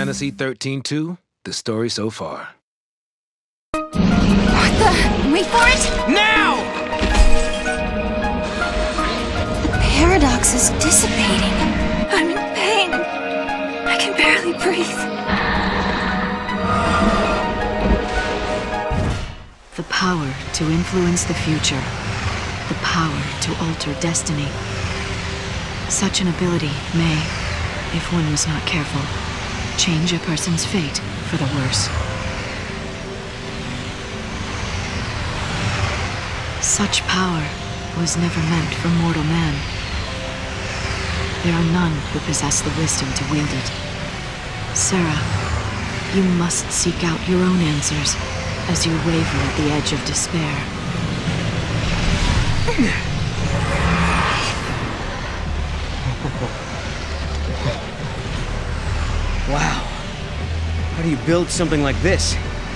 Fantasy 13-2, the story so far. What the? Wait for it! Now! The paradox is dissipating. I'm in pain. I can barely breathe. The power to influence the future. The power to alter destiny. Such an ability may, if one was not careful, change a person's fate for the worse. Such power was never meant for mortal man. There are none who possess the wisdom to wield it. Sarah, you must seek out your own answers as you waver at the edge of despair. Wow. How do you build something like this?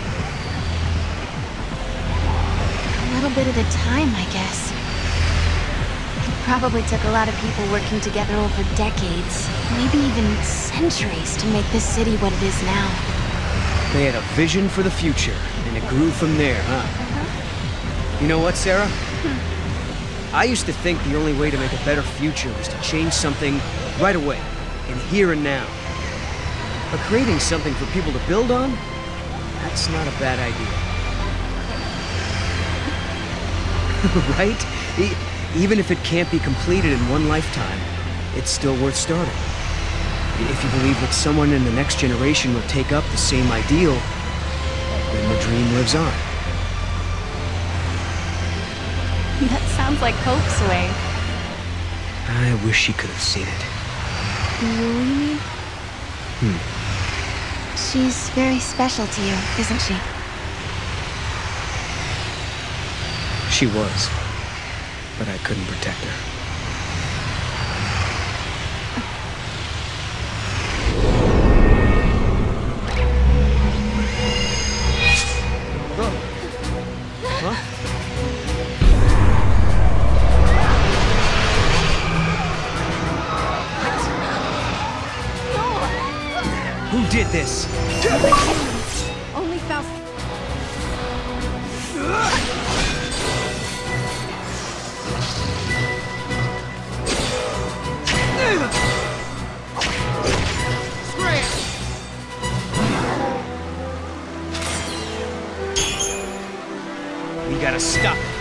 A little bit at a time, I guess. It probably took a lot of people working together over decades, maybe even centuries, to make this city what it is now. They had a vision for the future, and it grew from there, huh? You know what, Sarah? I used to think the only way to make a better future was to change something right away, in here and now. But creating something for people to build on? That's not a bad idea. Right? Even if it can't be completed in one lifetime, it's still worth starting. If you believe that someone in the next generation will take up the same ideal, then the dream lives on. That sounds like Hope's way. I wish she could have seen it. You mean? She's very special to you, isn't she? She was, but I couldn't protect her. Huh? Who did this? Only Faust. We gotta stop it.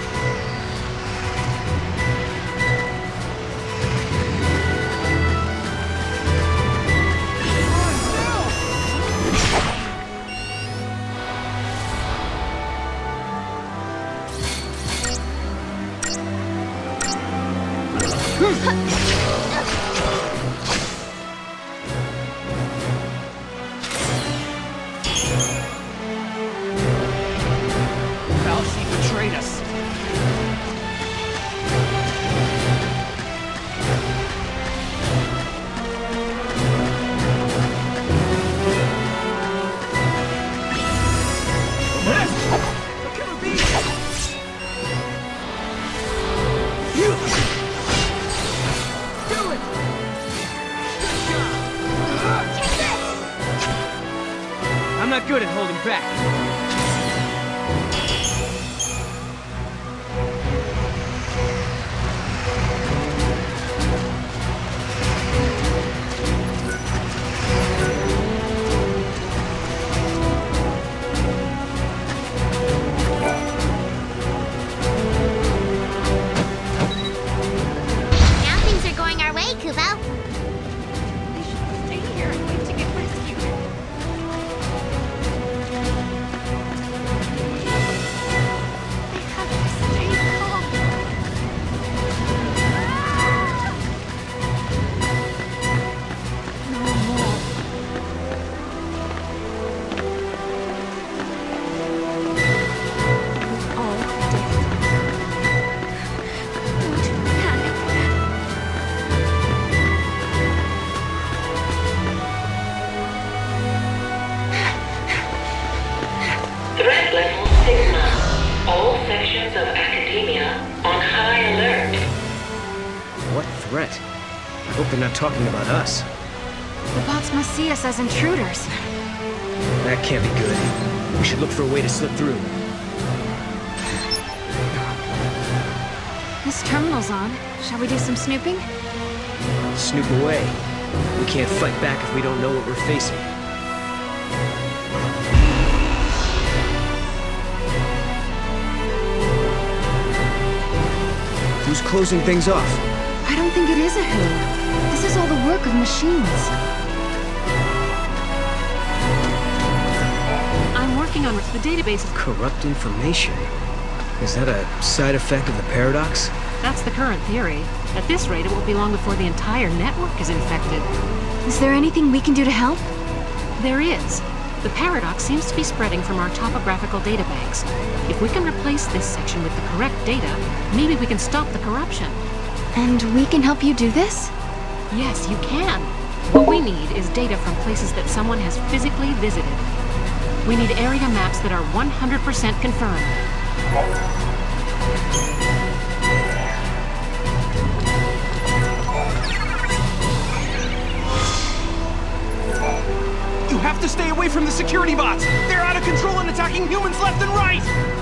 Falchi betrayed us. I'm not good at holding back. Now things are going our way, Kubo. We should stay here and wait to get rescued. I have to stay calm. No more. All dead. Don't panic. Threat level Sigma. All sections of academia on high alert. What threat? I hope they're not talking about us. The bots must see us as intruders. That can't be good. We should look for a way to slip through. This terminal's on. Shall we do some snooping? Snoop away. We can't fight back if we don't know what we're facing. Who's closing things off? I don't think it is a who. This is all the work of machines. I'm working on the database. Corrupt information? Is that a side effect of the paradox? That's the current theory. At this rate, it won't be long before the entire network is infected. Is there anything we can do to help? There is. The paradox seems to be spreading from our topographical databanks. If we can replace this section with the correct data, maybe we can stop the corruption. And we can help you do this? Yes, you can. What we need is data from places that someone has physically visited. We need area maps that are 100% confirmed. You have to stay away from the security bots! They're out of control and attacking humans left and right!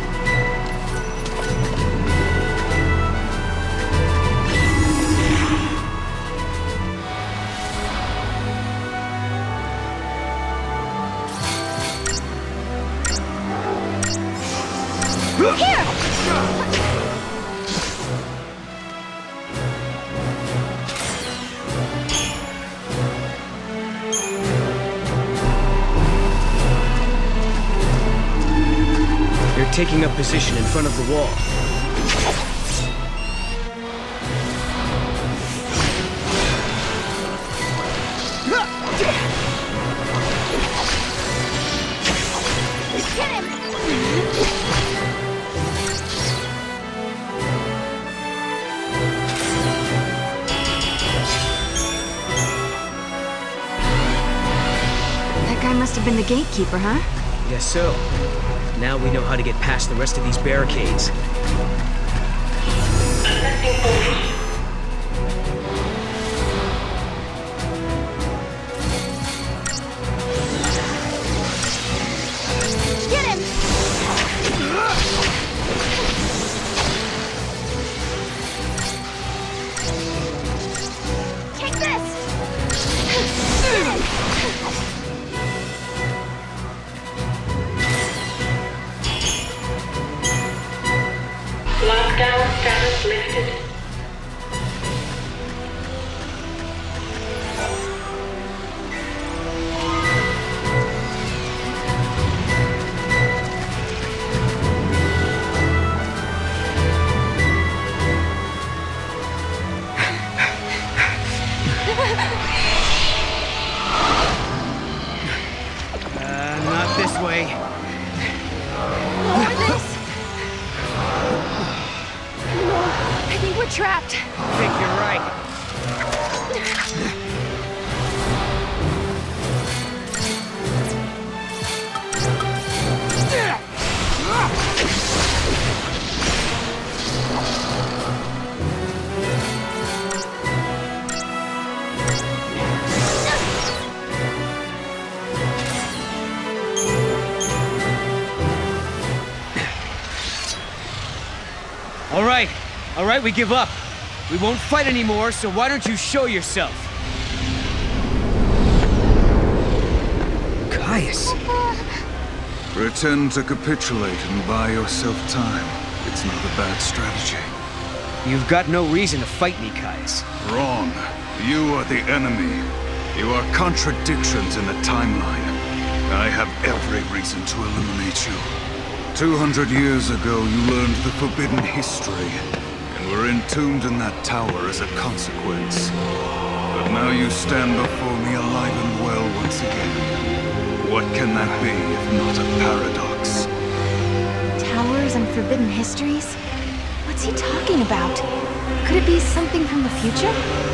They're taking up position in front of the wall. That guy must have been the gatekeeper, huh? Guess so. Now we know how to get past the rest of these barricades. Assessing position. Get him! Take this! Lockdown status lifted. Not this way. More this? No, I think we're trapped. I think you're right. All right, we give up. We won't fight anymore, so why don't you show yourself? Caius. Pretend to capitulate and buy yourself time. It's not a bad strategy. You've got no reason to fight me, Caius. Wrong. You are the enemy. You are contradictions in the timeline. I have every reason to eliminate you. 200 years ago, you learned the forbidden history, and were entombed in that tower as a consequence. But now you stand before me alive and well once again. What can that be if not a paradox? Towers and forbidden histories? What's he talking about? Could it be something from the future?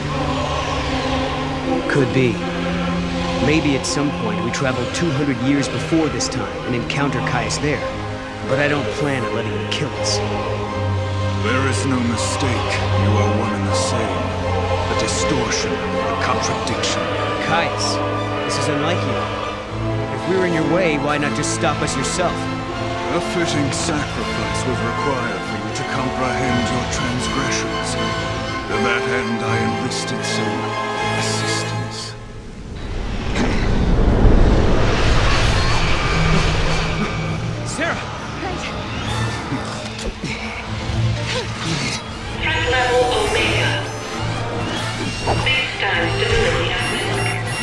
Could be. Maybe at some point we travel 200 years before this time and encounter Caius there. But I don't plan on letting him kill us. There is no mistake. You are one and the same. The distortion, the contradiction. Caius, this is unlike you. If we were in your way, why not just stop us yourself? A fitting sacrifice was required for you to comprehend your transgressions. To that end, I enlisted some assistance. Sarah! Threat level Omega. Space-time stability at risk.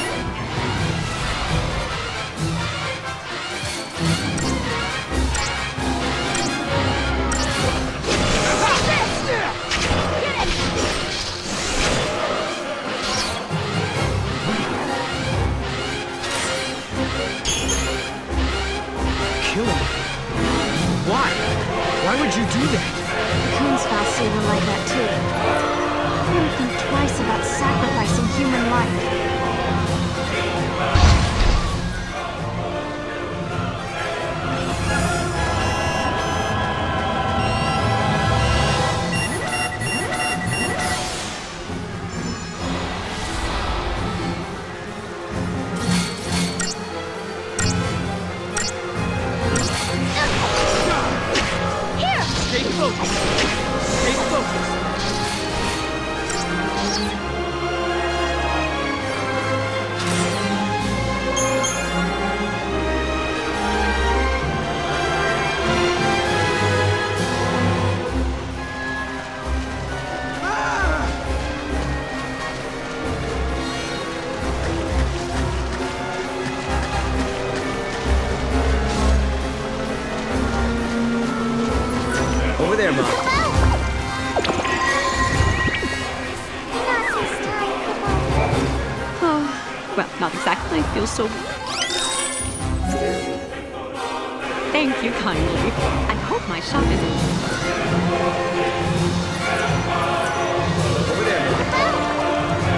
Kill him? Why? Why would you do that? Kunzfaust even like that too. I wouldn't think twice about sacrificing human life. Stay focused. Stay focused. Over there, Mom. Oh, well, not exactly. Feels so... Thank you kindly. I hope my shop isn't... Over there, Mom.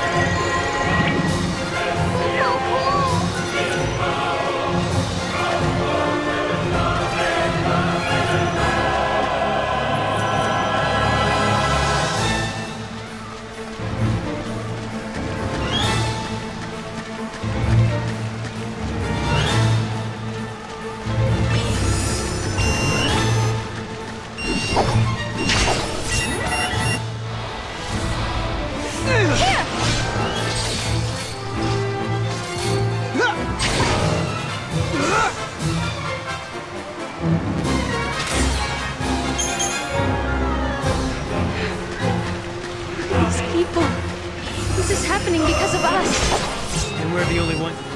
These people. This is happening because of us. And we're the only one.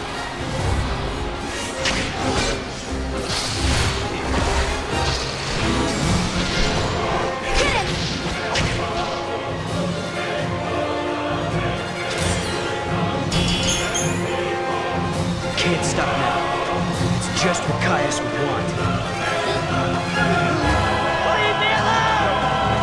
Can't stop now. It's just what Caius would want. Leave me alone!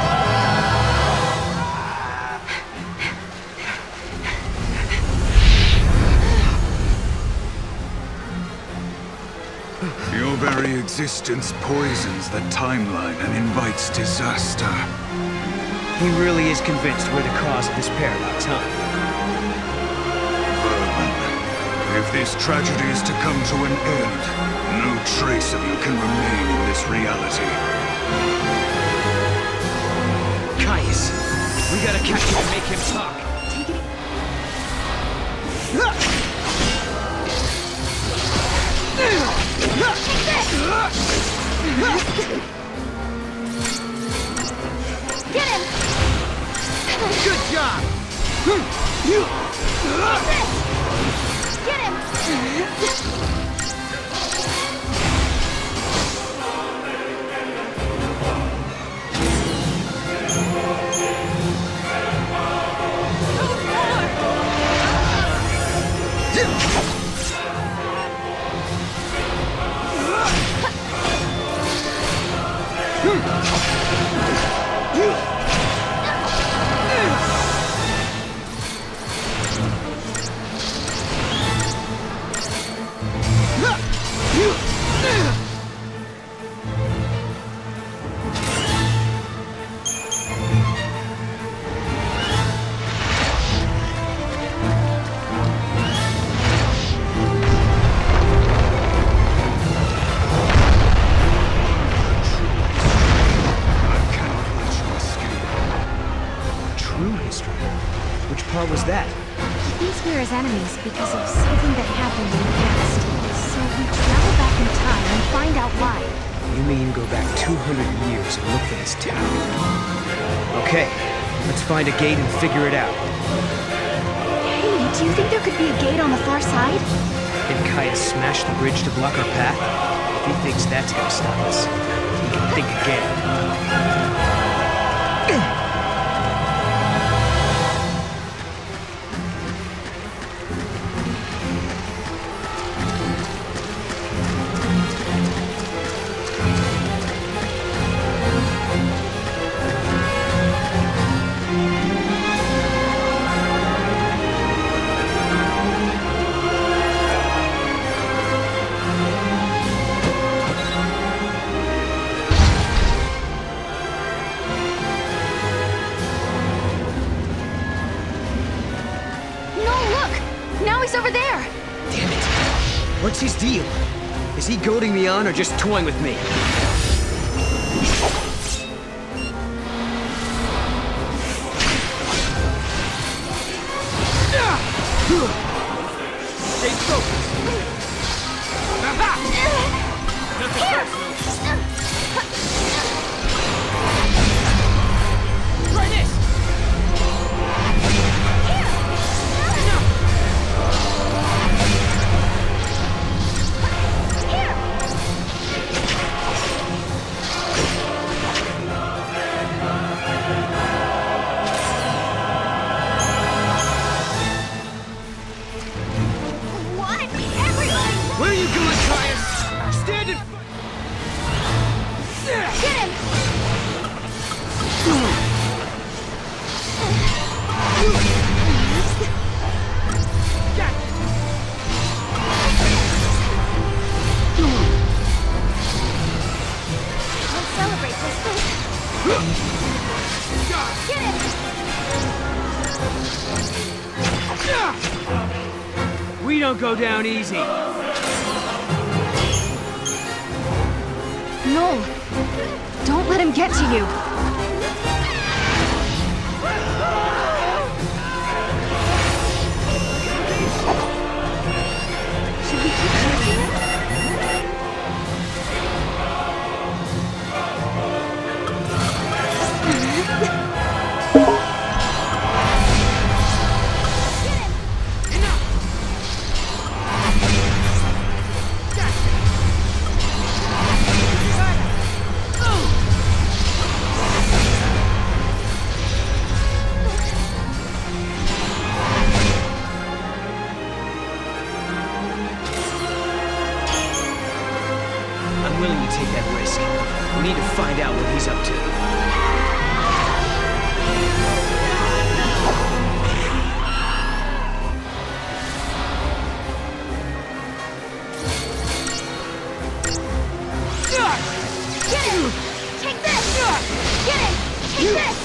Your very existence poisons the timeline and invites disaster. He really is convinced we're the cause of this paradox, huh? Vermin, if this tragedy is to come to an end, no trace of you can remain in this reality. Caius, we gotta catch him and make him talk. Get him! Good job! Get him! hell was that? He thinks we're his enemies because of something that happened in the past. So we travel back in time and find out why. You mean go back 200 years and look for this town? Okay, let's find a gate and figure it out. Hey, do you think there could be a gate on the far side? Did Kaya smash the bridge to block our path? If he thinks that's gonna stop us, he can think again. Over there! Damn it. What's his deal? Is he goading me on or just toying with me? Stay focused. Nothing personal. Try this! We don't go down easy. No! Don't let him get to you! Should we keep chasing him? I'm willing to take that risk. We need to find out what he's up to. Get him! Take this! Get him! Take this!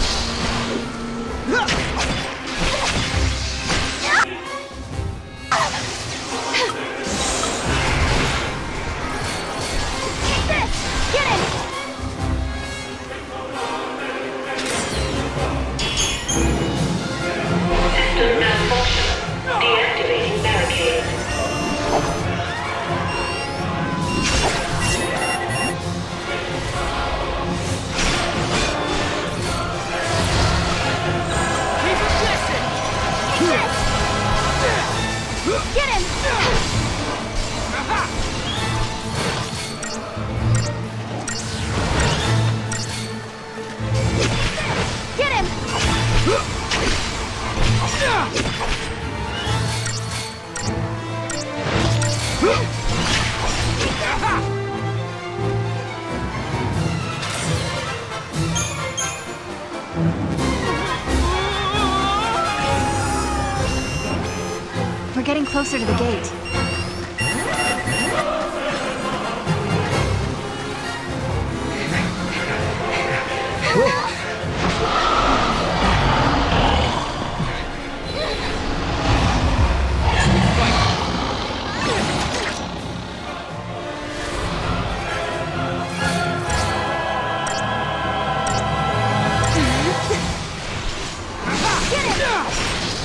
System malfunction. Deactivating barricade. Get him! Get him! We're getting closer to the gate. Get him!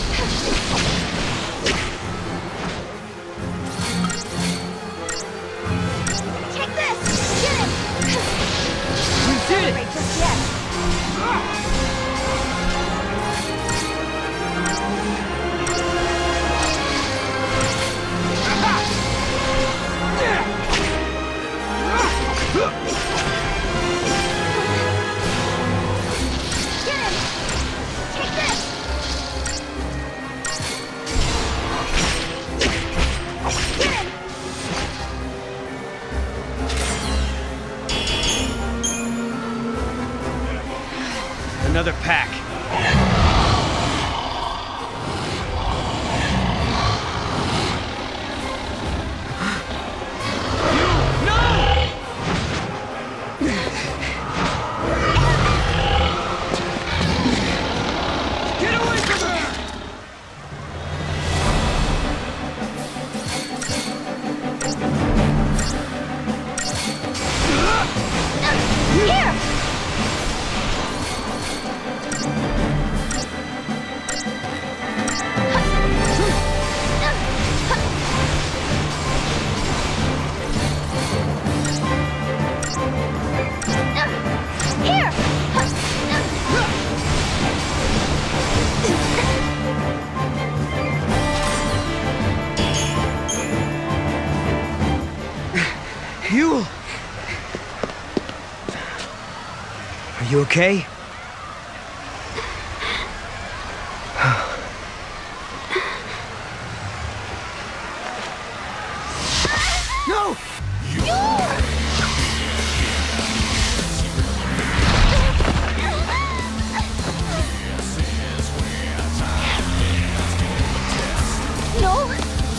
Another pack. Yule! Are you okay? No! No!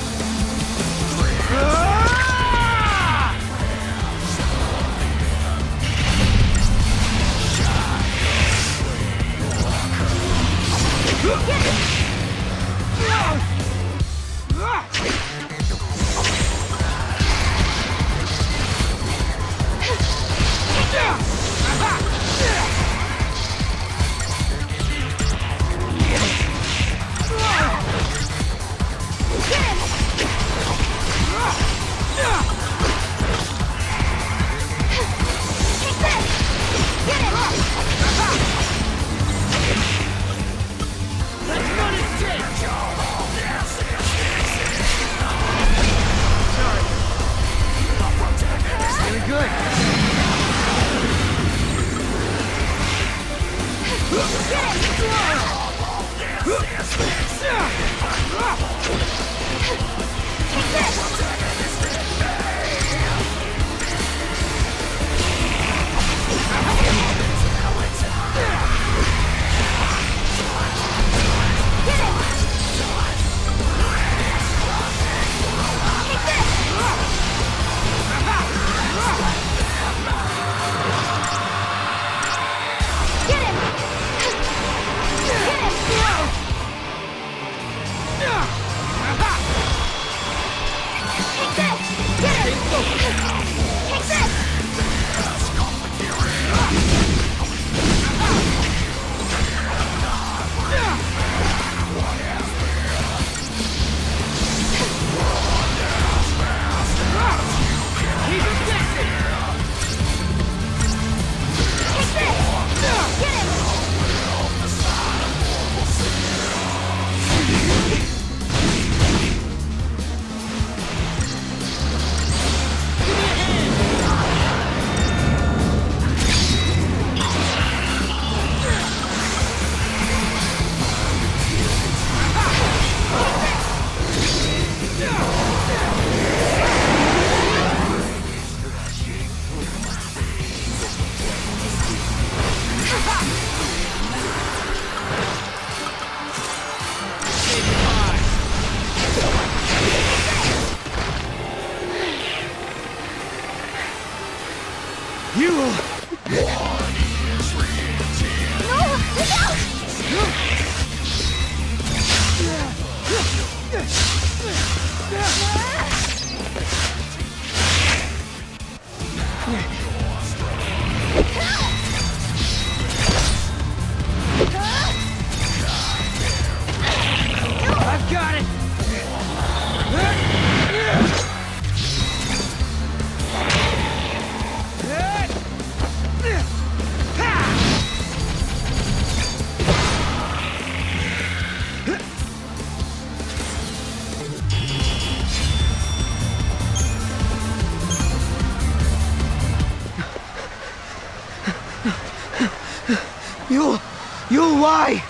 Yule, why?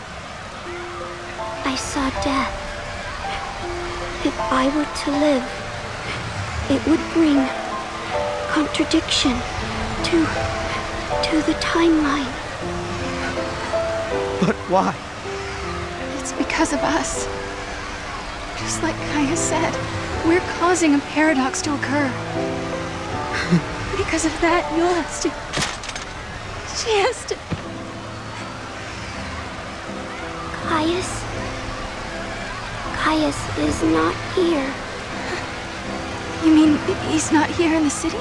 I saw death. If I were to live, it would bring contradiction to the timeline. But why? It's because of us. Just like Kaya said, we're causing a paradox to occur. Because of that, Yul has to... She has to... Caius is not here. You mean he's not here in the city?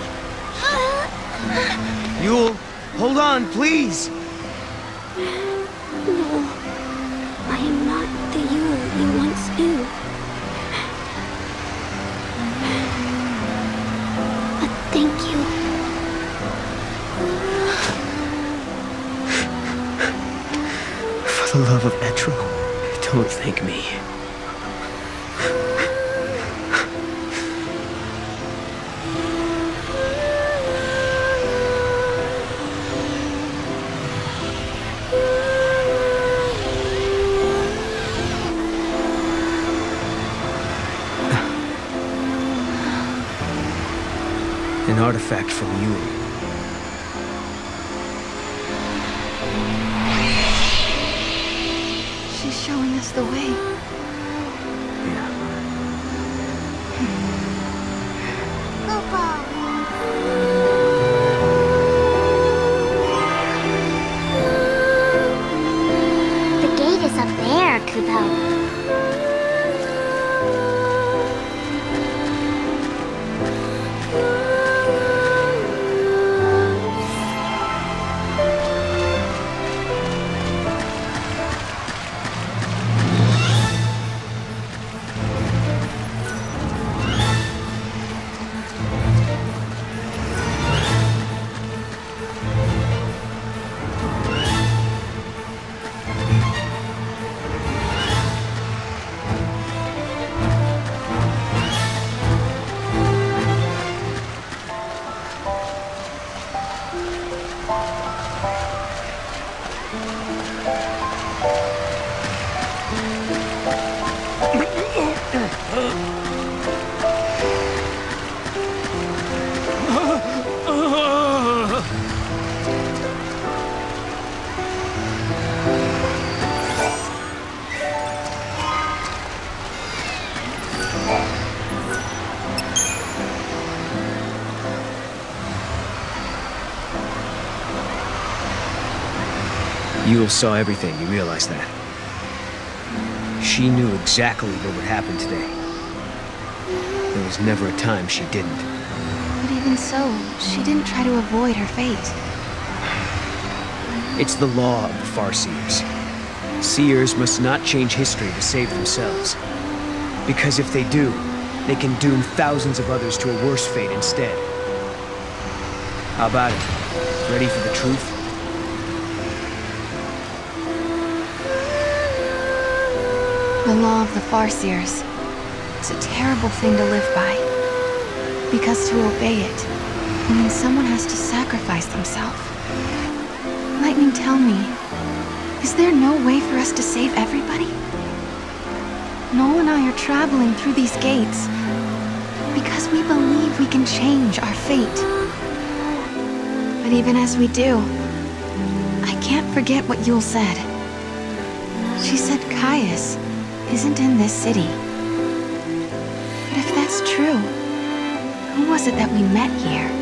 Yul, hold on, please! No, I am not the Yul you once knew. But thank you. For the love of Etro, don't thank me. An artifact from Yul. She's showing us the way. Yeah. The gate is up there, Kupo. Yul saw everything, you realize that? She knew exactly what would happen today. There was never a time she didn't. But even so, she didn't try to avoid her fate. It's the law of the Farseers. Seers must not change history to save themselves. Because if they do, they can doom thousands of others to a worse fate instead. How about it? Ready for the truth? The law of the Farseers. It's a terrible thing to live by. Because to obey it means someone has to sacrifice themselves. Lightning, tell me, is there no way for us to save everybody? Noel and I are traveling through these gates because we believe we can change our fate. But even as we do, I can't forget what Yul said. She said Caius isn't in this city. But if that's true, who was it that we met here?